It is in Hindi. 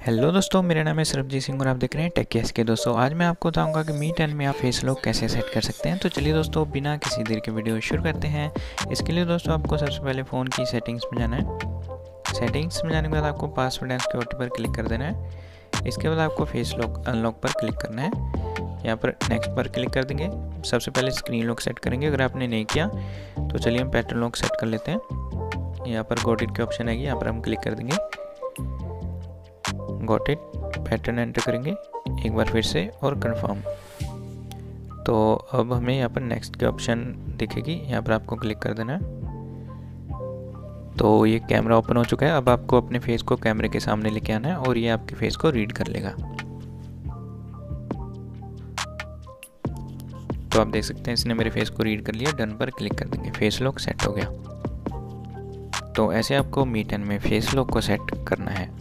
हेलो दोस्तों, मेरा नाम है सरबजीत सिंह और आप देख रहे हैं टेक केस के। दोस्तों आज मैं आपको बताऊंगा कि मीट एंड में आप फेस लॉक कैसे सेट कर सकते हैं। तो चलिए दोस्तों, बिना किसी देर के वीडियो शुरू करते हैं। इसके लिए दोस्तों आपको सबसे पहले फ़ोन की सेटिंग्स में जाना है। सेटिंग्स में जाने के बाद आपको पासवर्ड एंड सिक्योरिटी पर क्लिक कर देना है। इसके बाद आपको फेस लॉक अनलॉक पर क्लिक करना है। यहाँ पर नेक्स्ट पर क्लिक कर देंगे। सबसे पहले स्क्रीन लॉक सेट करेंगे, अगर आपने नहीं किया तो चलिए हम पैटर्न लॉक सेट कर लेते हैं। यहाँ पर गॉट इट की ऑप्शन आएगी, यहाँ पर हम क्लिक कर देंगे। गॉट इट, पैटर्न एंटर करेंगे एक बार फिर से और कंफर्म। तो अब हमें यहाँ पर नेक्स्ट की ऑप्शन दिखेगी, यहाँ पर आपको क्लिक कर देना है। तो ये कैमरा ओपन हो चुका है। अब आपको अपने फेस को कैमरे के सामने लेके आना है और ये आपके फेस को रीड कर लेगा। तो आप देख सकते हैं इसने मेरे फेस को रीड कर लिया। डन पर क्लिक कर देंगे, फेस लॉक सेट हो गया। तो ऐसे आपको मीट एंड में फेस लॉक को सेट करना है।